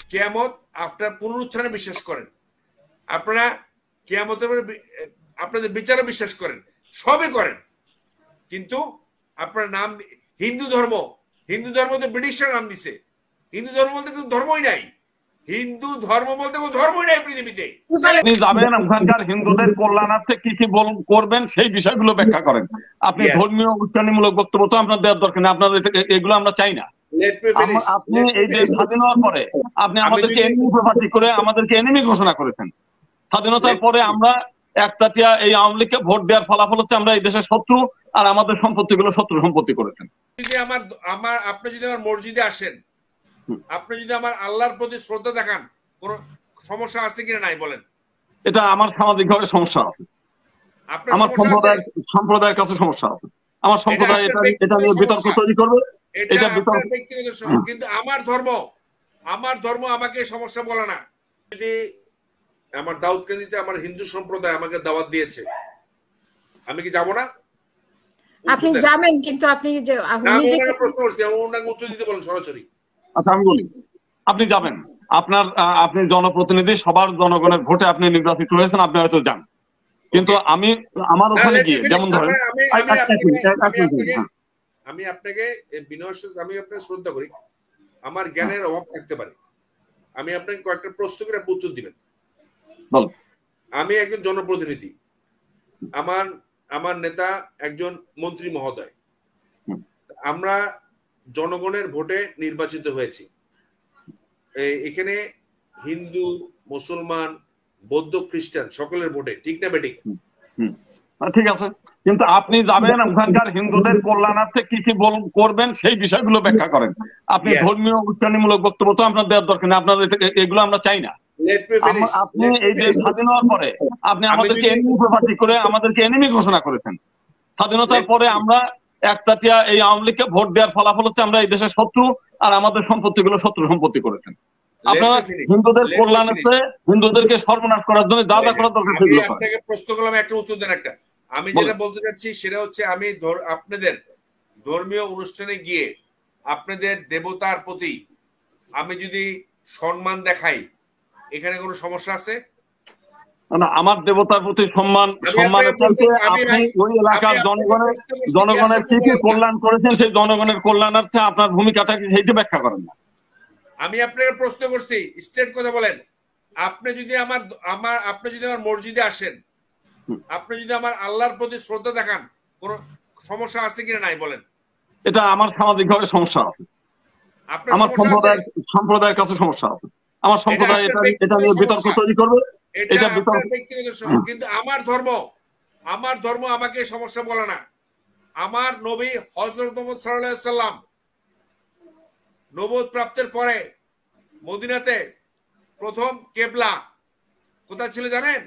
কিয়ামত আফটার পুনরুত্থানে বিশ্বাস করেন, আপনারা কিয়ামতের আপনাদের বিচারে বিশ্বাস করেন, সবই করেন, কিন্তু আপনার নাম হিন্দু ধর্ম তো ব্রিটিশরা নাম দিছে। হিন্দু ধর্ম বলতে কোনো ধর্মই নাই, হিন্দু ধর্ম বলতে কোনো ধর্মই নাই পৃথিবীতে। আপনি যাবেন ওখানকার হিন্দুদের কল্যাণার্থে কি কি করবেন সেই বিষয়গুলো ব্যাখ্যা করেন। আপনি ধর্মীয় উচ্চারণমূলক বক্তব্য তো আপনার দেওয়ার দরকার নেই, আপনার এগুলো আমরা চাই না। আপনি এই যে স্বাধীন হওয়ার পরে আপনি আমাদেরকে এনিমি প্রপার্টি করে আমাদেরকে এনিমি ঘোষণা করেছেন। স্বাধীনতার পরে আমরা একটাটিয়া এই আওয়ামী লীগকে ভোট দেওয়ার ফলাফল হচ্ছে আমরা এই দেশের শত্রু, আর আমাদের সম্পত্তিগুলো শত্রু সম্পত্তি করেছেন। আপনি যদি আমার মসজিদে আসেন, আপনি যদি আমার আল্লাহর প্রতি শ্রদ্ধা দেখান, কোন সমস্যা আছে কিনা নাই বলেন? এটা আমার সামাজিকভাবে সমস্যা আছে, আমার সম্প্রদায়ের কাছে সমস্যা আছে। আমার সম্প্রদায় এটা নিয়ে বিতর্ক তৈরি করবে, এটা ব্যক্তিগত। কিন্তু আমার ধর্ম আমাকে সমস্যা বলে না। যদি আমার দাউদকান্দিতে আমার হিন্দু সম্প্রদায় আমাকে দাওয়াত দিয়েছে, আমি কি যাব না? আপনি যাবেন, কিন্তু আপনি যে প্রশ্ন করছি, ওনাকে উত্তর দিতে বলেন সরাসরি। আচ্ছা আমি বলি, আপনি যাবেন, আপনি জনপ্রতিনিধি, সবার জনগণের ভোটে আপনি নির্বাচিত হয়েছেন, আপনি হয়তো যান। কিন্তু আমার ওখানে গিয়ে যেমন ধরেন আমি আপনাকে বিনয়, আমি আপনাকে শ্রদ্ধা করি, আমার জ্ঞানের অভাব থাকতে পারে, আমি আপনাকে কয়েকটা প্রশ্ন করে উত্তর দিবেন। আমি একজন জনপ্রতিনিধি, আমার নেতা একজন মন্ত্রী মহোদয়, আমরা জনগণের ভোটে নির্বাচিত হয়েছি। এখানে হিন্দু, মুসলমান, বৌদ্ধ, খ্রিস্টান সকলের ভোটে, ঠিক না বেঠিক? ঠিক আছে, কিন্তু আপনি যাবেন ওখানকার হিন্দুদের কল্যাণার্থে কি কি করবেন সেই বিষয়গুলো ব্যাখ্যা করেন। আপনি ধর্মীয় উচ্চারণমূলক বক্তব্য তো আপনার দেওয়ার দরকার নেই, আপনার এগুলো আমরা চাই না। আপনি এই যে স্বাধীন হওয়ার পরে আপনি আমাদেরকে এনিমি প্রপার্টি করে আমাদেরকে এনিমি ঘোষণা করেছেন। স্বাধীনতার পরে আমরা একটাটিয়া এই আওয়ামী লীগকে ভোট দেওয়ার ফলাফল হচ্ছে আমরা এই দেশের শত্রু, আর আমাদের সম্পত্তিগুলো শত্রু সম্পত্তি করেছেন। আপনারা হিন্দুদের কল্যাণার্থে হিন্দুদেরকে সর্বনাশ করার জন্য যা যা করার দরকার সেগুলো করেন। আপনাকে প্রশ্ন করলাম, একটা উত্তর দেন। একটা আমি যেটা বলতে চাচ্ছি সেটা হচ্ছে, আমি আপনাদের ধর্মীয় অনুষ্ঠানে গিয়ে আপনাদের দেবতার প্রতি আমি যদি সম্মান দেখাই, এখানে কোনো সমস্যা আছে? আমার দেবতার প্রতি সম্মানের চাইতে আপনি ওই এলাকার জনগণের কি কি কল্যাণ করেছেন সেই জনগণের কল্যাণার্থে আপনার ভূমিকাটাকে সেইটা ব্যাখ্যা করেন না। আমি আপনাকে প্রশ্ন করছি, স্ট্রেট কথা বলেন। আপনি যদি আমার মসজিদে আসেন, আপনি যদি আমার আল্লাহর প্রতি শ্রদ্ধা দেখান, কোন সমস্যা আছে কিনা নাই বলেন? এটা আমার সামাজিকভাবে সমস্যা আছে, আমার সম্প্রদায়ের কাছে সমস্যা আছে। আমার সম্প্রদায় এটা নিয়ে বিতর্ক তৈরি করবে, এটা ব্যক্তিগত। কিন্তু আমার ধর্ম আমাকে সমস্যা বলে না। আমার নবী হযরত মুহাম্মদ সাল্লাল্লাহু আলাইহি সাল্লাম নবুয়ত প্রাপ্তের পরে মদিনাতে প্রথম কেবলা কোথায় ছিল জানেন?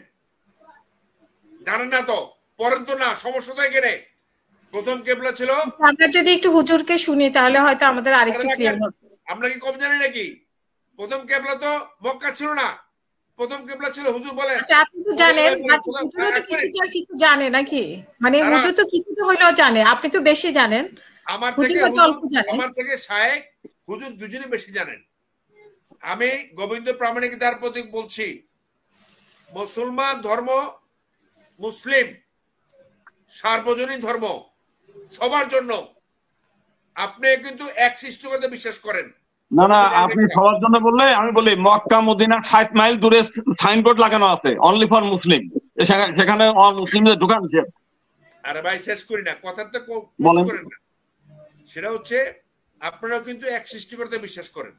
জানেন না তো? পরেন তো না, সমস্যা তো এখানে। প্রথম কেবলা ছিল, আমরা যদি একটু হুজুরকে শুনি তাহলে হয়তো আমাদের আরেকটু ক্লিয়ার হবে। আমরা কি কম জানি নাকি? প্রথম কেবলা তো মক্কা ছিল না, প্রথম কেবলা ছিল, হুজুর বলেন। আচ্ছা, আপনি তো জানেন, হুজুর তো কিছু জানে নাকি? মানে হুজুর তো কিছুটা হইলেও জানে, আপনি তো বেশি জানেন। আমার থেকে শায়েখ হুজুর দুজনে বেশি জানেন। আমি গোবিন্দ প্রামাণিকতার প্রতি বলছি, মুসলমান ধর্ম, মুসলিম সার্বজনীন ধর্ম, সবার জন্য। আপনি কিন্তু এক সৃষ্টিকর্তা বিশ্বাস করেন না? না, আপনি সবার জন্য বললে আমি বলি মক্কা মদিনা 60 মাইল দূরে সাইনবোর্ড লাগানো আছে অনলি ফর মুসলিম, সেখানে মুসলিমদের ঢোকা নিষেধ। আরে ভাই শেষ করি না, কথাটা করেন না। সেটা হচ্ছে আপনারাও কিন্তু এক সৃষ্টিকর্তা বিশ্বাস করেন,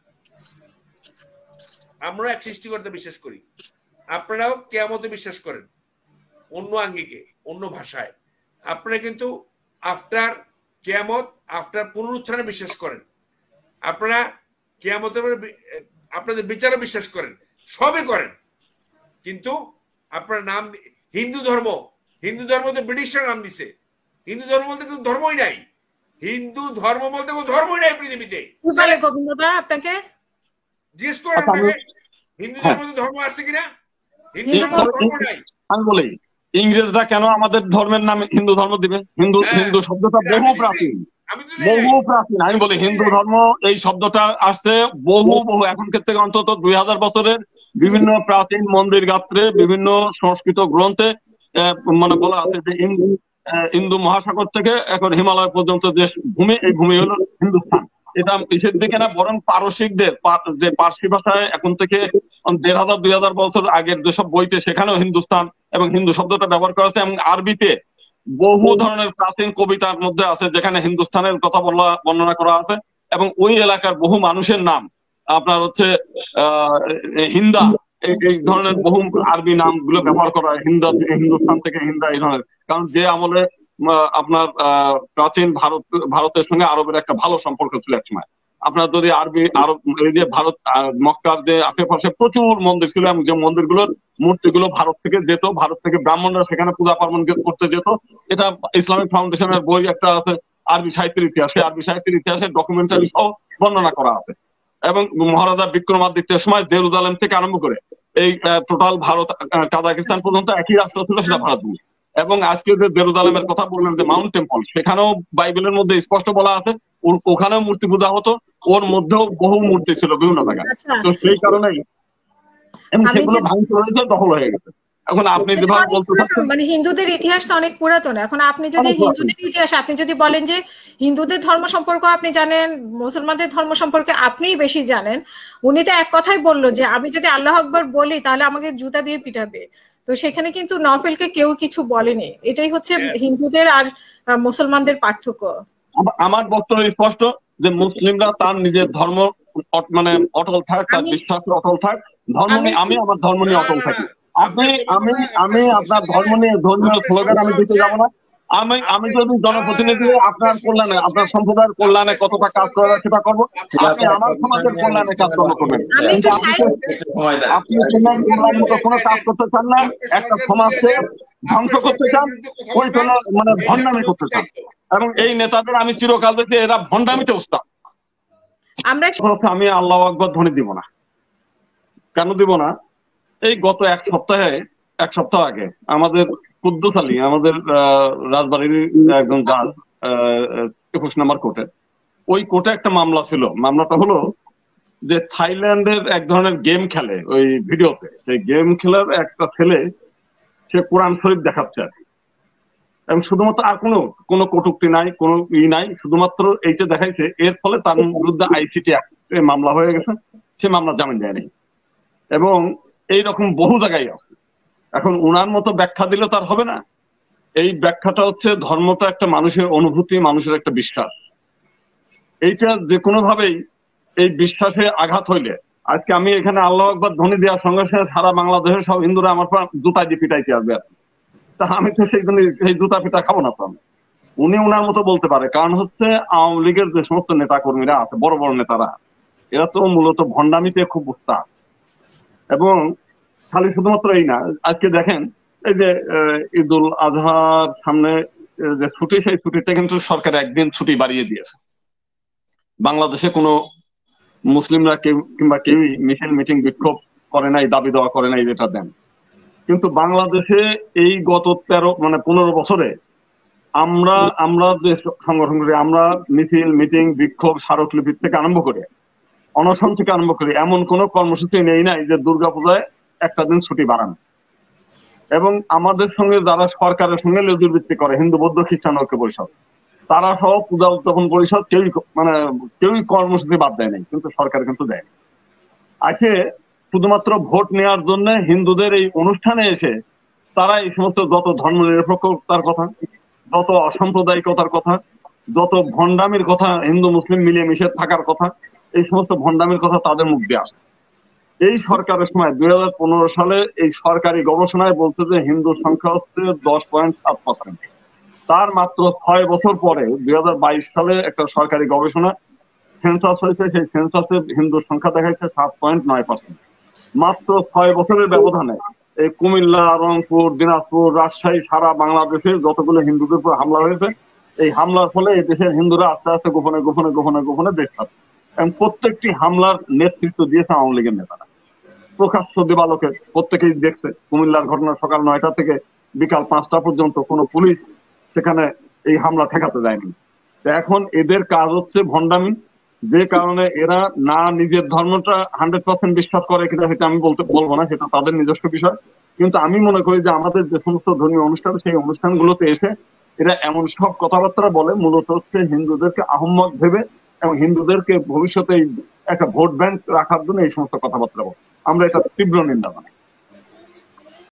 আমরা এক সৃষ্টিকর্তা বিশ্বাস করি। আপনারাও কিয়ামতে বিশ্বাস করেন, অন্য আঙ্গিকে, অন্য ভাষায়। আপনারা কিন্তু আফটার কিয়ামত, আফটার পুনরুত্থানে বিশ্বাস করেন। আপনারা কিয়ামতের আপনাদের বিচারে বিশ্বাস করেন, সবই করেন, কিন্তু আপনার নাম হিন্দু ধর্ম তো ব্রিটিশরা নাম দিছে। হিন্দু ধর্ম বলতে কোনো ধর্মই নাই, হিন্দু ধর্ম বলতে কোনো ধর্মই নাই পৃথিবীতে। আপনাকে জিজ্ঞেস করেন, হিন্দু ধর্ম আছে কিনা? হিন্দু ধর্ম নাই। আমি বলি, ইংরেজরা কেন আমাদের ধর্মের নামে হিন্দু ধর্ম দিবে? হিন্দু শব্দটা বহু প্রাচীন, বহু প্রাচীন। আমি বলি হিন্দু ধর্ম এই শব্দটা আসছে বহু এখনকার থেকে অন্তত 2000 বছরের বিভিন্ন প্রাচীন মন্দির গাত্রে, বিভিন্ন সংস্কৃত গ্রন্থে মানে বলা আছে যে হিন্দু মহাসাগর থেকে এখন হিমালয় পর্যন্ত যে ভূমি, এই ভূমি হলো হিন্দুস্তান। এটা বিশেষ দিকে না, বরং পারসিকদের যে পার্সি ভাষায় এখন থেকে 1500-2000 বছর আগের যেসব বইতে, সেখানেও হিন্দুস্তান এবং হিন্দু শব্দটা ব্যবহার করা হচ্ছে। এবং আরবিতে বহু ধরনের প্রাচীন কবিতার মধ্যে আছে যেখানে হিন্দুস্তানের কথা বর্ণনা করা আছে, এবং ওই এলাকার বহু মানুষের নাম আপনার হচ্ছে হিন্দা, এই ধরনের বহু আরবি নাম গুলো ব্যবহার করা হয়, হিন্দুস্তান থেকে হিন্দা এই ধরনের। কারণ যে আমলে আপনার প্রাচীন ভারতের সঙ্গে আরবের একটা ভালো সম্পর্ক ছিল এক সময়। আপনার যদি আরব এই যে ভারত মক্কার যে আশেপাশে প্রচুর মন্দির ছিল, এবং যে মন্দিরগুলোর মূর্তিগুলো ভারত থেকে যেত, ভারত থেকে ব্রাহ্মণরা সেখানে পূজা পার্বণ করতে যেত। এটা ইসলামিক ফাউন্ডেশনের বই একটা আছে, আরবি সাহিত্যের ইতিহাস, সেই আরবি সাহিত্যের ইতিহাসের ডকুমেন্টারি সহ বর্ণনা করা আছে। এবং মহারাজা বিক্রমাদিত্যের সময় জেরুজালেম থেকে আরম্ভ করে এই টোটাল ভারত কাজাকিস্তান পর্যন্ত একই রাষ্ট্র ছিল, সেটা ভারতভূমি। এবং আজকে যে জেরুজালেমের কথা বললেন যে মাউন্ট টেম্পল, সেখানেও বাইবেলের মধ্যে স্পষ্ট বলা আছে ওখানেও মূর্তি পূজা হতো, ওর মধ্যেও বহু মূর্তি ছিল বিভিন্ন জায়গায়। তো সেই কারণেই সেগুলো ভাঙচুর হয়েছে, দখল হয়ে গেছে। এখন আপনি যেভাবে বলতে চাচ্ছেন, মানে হিন্দুদের ইতিহাস তো অনেক পুরাতন। এখন আপনি যদি হিন্দুদের ইতিহাস, আপনি যদি বলেন যে হিন্দুদের ধর্ম সম্পর্ক আপনি জানেন, মুসলমানদের ধর্ম সম্পর্কে আপনিই বেশি জানেন, উনি তো এক কথাই বললো যে আমি যদি আল্লাহ আকবর বলি তাহলে আমাকে জুতা দিয়ে পিটাবে। তো সেখানে কিন্তু নফেলকে কেউ কিছু বলেনি। এটাই হচ্ছে হিন্দুদের আর মুসলমানদের পার্থক্য। আমার বক্তব্য স্পষ্ট যে মুসলিমরা তার নিজের ধর্ম মানে অটল থাক, তার বিশ্বাস অটল থাক, ধর্ম নিয়ে আমি আমার ধর্ম নিয়ে অটল থাকি। আমি আপনার ধর্ম নিয়ে ধর্মীয় স্লোগান আমি দিতে যাবো না। আমি যদি জনপ্রতিনিধি আপনার কল্যাণে, আপনার সম্প্রদায়ের কল্যাণে কতটা কাজ করা সেটা করবো, আপনি আমার সমাজের কল্যাণে কাজকর্ম করবেন। কিন্তু আপনি সমাজ কল্যাণ মতো কোনো কাজ করতে চান না, একটা সমাজকে ধ্বংস করতে চান, ওই জন্য মানে ভণ্ডামি করতে চান। এবং এই নেতাদের আমি চিরকাল দেখি এরা ভণ্ডামিতে উস্তাদ। আমি আল্লাহ আকবর ধ্বনি দিব না। কেন দিব না? এই গত এক সপ্তাহ আগে আমাদের কুদ্দুস আলী, আমাদের রাজবাড়ির একজন জাজ 21 নম্বর কোর্টে, ওই কোর্টে একটা মামলা ছিল। মামলাটা হলো যে থাইল্যান্ডের এক ধরনের গেম খেলে ওই ভিডিওতে, সেই গেম খেলার একটা ছেলে সে কোরআন শরীফ দেখাচ্ছে, এবং শুধুমাত্র আর কোনো কটূক্তি নাই, কোনো নাই, শুধুমাত্র এইটা দেখাইছে। এর ফলে তার বিরুদ্ধে আইসিটি মামলা হয়ে গেছে, সে মামলা জামিন দেয়নি। এবং এইরকম বহু জায়গায় আছে। এখন উনার মতো ব্যাখ্যা দিলে তার হবে না। এই ব্যাখ্যাটা হচ্ছে ধর্মটা একটা মানুষের অনুভূতি, মানুষের একটা বিশ্বাস। এইটা যে কোনো ভাবেই এই বিশ্বাসে আঘাত হইলে, আজকে আমি এখানে আল্লাহ আকবার ধ্বনি দেওয়ার সঙ্গে সঙ্গে সারা বাংলাদেশের সব হিন্দুরা আমার জুতা দিয়ে পিটাইতে আসবে। তা আমি তো সেই জুতা পিটা খাবো না। তো উনি উনার মতো বলতে পারে, কারণ হচ্ছে আওয়ামী লীগের যে সমস্ত নেতা কর্মীরা আছে, বড় বড় নেতারা, এরা তো মূলত ভণ্ডামিতে খুব উস্তাদ। এবং খালি শুধুমাত্র এই না, আজকে দেখেন এই যে ঈদুল আজহার সামনে যে ছুটি, সেই ছুটিটা কিন্তু সরকার একদিন ছুটি বাড়িয়ে দিয়েছে। বাংলাদেশে কোনো মুসলিমরা কিংবা কেউই মিছিল মিটিং বিক্ষোভ করে নাই, দাবি দেওয়া করে নাই যেটা দেন। কিন্তু বাংলাদেশে এই গত 15 বছরে আমরা যে সংগঠন করি, আমরা মিছিল মিটিং বিক্ষোভ স্মারকলিপি থেকে আরম্ভ করে, অনশন থেকে আরম্ভ করি, এমন কোনো কর্মসূচি নেই নাই যে দুর্গাপূজায় একটা দিন ছুটি বাড়ানো। এবং আমাদের সঙ্গে যারা সরকারের সঙ্গে লেজুরবৃত্তি করে, হিন্দু বৌদ্ধ খ্রিস্টান ঐক্য পরিষদ, তারা সহ পূজা উদযাপন পরিষদ কেউই কর্মসূচি বাদ দেয় নাই, কিন্তু সরকার কিন্তু দেয়। আজকে শুধুমাত্র ভোট নেওয়ার জন্য হিন্দুদের এই অনুষ্ঠানে এসে তারা এই সমস্ত যত ধর্ম নিরপেক্ষতার কথা, যত অসাম্প্রদায়িকতার কথা, যত ভণ্ডামির কথা, হিন্দু মুসলিম মিলিয়ে মিশে থাকার কথা, এই সমস্ত ভণ্ডামির কথা তাদের মুখ দিয়ে আসে। এই সরকারের সময় 2015 সালে এই সরকারি গবেষণায় বলছে যে হিন্দুর সংখ্যা হচ্ছে 10.7%। তার মাত্র 6 বছর পরে 2022 সালে একটা সরকারি গবেষণা সেন্সাস হয়েছে, সেই সেন্সাসে হিন্দুর সংখ্যা দেখাচ্ছে 7.9%। মাত্র 6 বছরের ব্যবধানে এই কুমিল্লা, রংপুর, দিনাজপুর, রাজশাহী, সারা বাংলাদেশে যতগুলো হিন্দুদের উপর হামলা হয়েছে, এই হামলার ফলে এই দেশের হিন্দুরা আস্তে আস্তে গোপনে গোপনে গোপনে গোপনে দেশ ছাড়ছে। এবং প্রত্যেকটি হামলার নেতৃত্ব দিয়েছে আওয়ামী লীগের নেতারা, প্রকাশ্য দিবালোকে প্রত্যেকেই দেখছে। কুমিল্লার ঘটনা সকাল 9টা থেকে বিকাল 5টা পর্যন্ত কোনো পুলিশ সেখানে এই হামলা ঠেকাতে যায়নি। এখন এদের কাজ হচ্ছে ভণ্ডামি, যে কারণে এরা না নিজের ধর্মটা 100% বিশ্বাস করে কিনা সেটা আমি বলবো না, সেটা তাদের নিজস্ব বিষয়। কিন্তু আমি মনে করি যে আমাদের যে সমস্ত ধর্মীয় অনুষ্ঠান, সেই অনুষ্ঠানগুলোতে এসে এরা এমন সব কথাবার্তা বলে মূলত হচ্ছে হিন্দুদেরকে আহম্মক ভেবে এবং হিন্দুদেরকে ভবিষ্যতে একটা ভোট ব্যাংক রাখার জন্য এই সমস্ত কথাবার্তা বলে। আমরা এটা তীব্র নিন্দা জানাই।